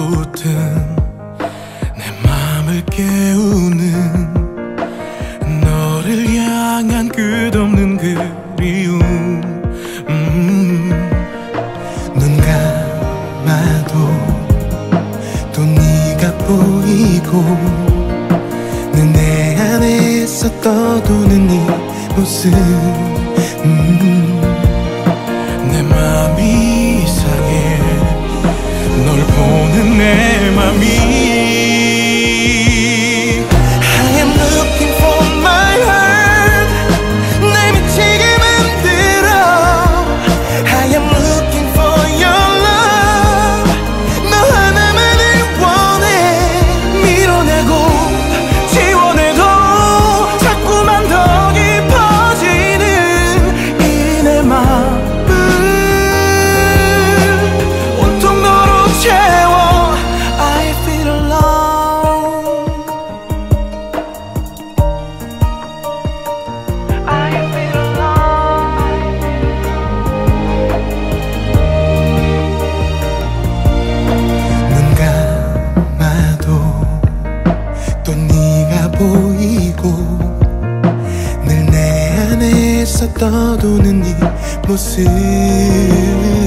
붙은 내 맘을 깨우는 너를 향한 끝없는 그리움. 눈 감아도 또 네가 보이고 늘 내 안에서 떠도는 네 모습. 내 맘이 이상해 널 보는 내 맘이. I am looking for my heart 날 미치게 만들어. I am looking for your love 너 하나만을 원해. 밀어내고 지워내도 자꾸만 더 깊어지는 이 내 맘을 온통 너로 채워. I feel alone. I feel alone. 눈 감아도 또 네가 보이고 늘 내 안에서 떠도는 네 모습.